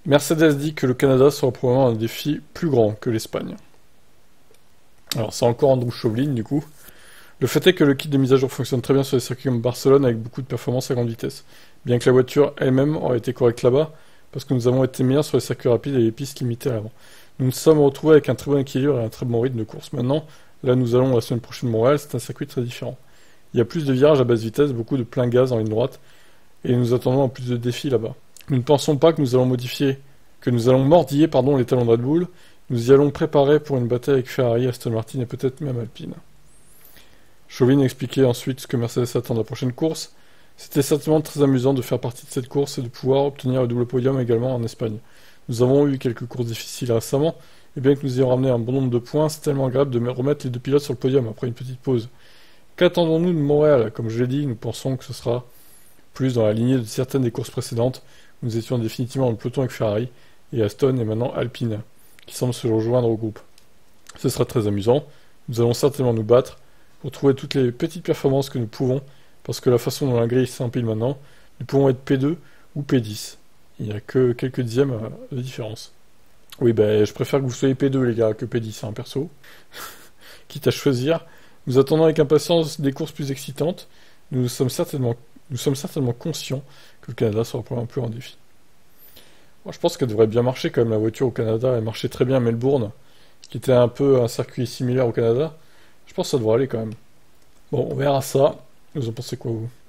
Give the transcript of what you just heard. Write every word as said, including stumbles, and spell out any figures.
Mercedes dit que le Canada sera probablement un défi plus grand que l'Espagne. Alors c'est encore Andrew Chauvelin du coup. Le fait est que le kit de mise à jour fonctionne très bien sur les circuits comme Barcelone avec beaucoup de performances à grande vitesse. Bien que la voiture elle-même aurait été correcte là-bas, parce que nous avons été meilleurs sur les circuits rapides et les pistes limitées à l'avant. Nous nous sommes retrouvés avec un très bon équilibre et un très bon rythme de course. Maintenant, là nous allons la semaine prochaine à Montréal, c'est un circuit très différent. Il y a plus de virages à basse vitesse, beaucoup de plein gaz en ligne droite, et nous attendons plus de défis là-bas. Nous ne pensons pas que nous allons modifier, que nous allons mordiller pardon, les talons de Red Bull. Nous y allons préparer pour une bataille avec Ferrari, Aston Martin et peut-être même Alpine. Chauvin expliquait ensuite ce que Mercedes attend de la prochaine course. C'était certainement très amusant de faire partie de cette course et de pouvoir obtenir le double podium également en Espagne. Nous avons eu quelques courses difficiles récemment, et bien que nous ayons ramené un bon nombre de points, c'est tellement agréable de remettre les deux pilotes sur le podium après une petite pause. Qu'attendons-nous de Montréal? Comme je l'ai dit, nous pensons que ce sera plus dans la lignée de certaines des courses précédentes. Nous étions définitivement dans le peloton avec Ferrari, et Aston et maintenant Alpine, qui semblent se rejoindre au groupe. Ce sera très amusant, nous allons certainement nous battre pour trouver toutes les petites performances que nous pouvons, parce que la façon dont la grille s'empile maintenant, nous pouvons être P deux ou P dix. Il n'y a que quelques dixièmes de différence. Oui, ben, je préfère que vous soyez P deux, les gars, que P dix, hein, perso. Quitte à choisir. Nous attendons avec impatience des courses plus excitantes. Nous sommes certainement, nous sommes certainement conscients que le Canada sera probablement plus en défi. Moi, je pense qu'elle devrait bien marcher quand même, la voiture au Canada. Elle marchait très bien à Melbourne, qui était un peu un circuit similaire au Canada. Je pense que ça devrait aller quand même. Bon, on verra ça. Vous en pensez quoi, vous?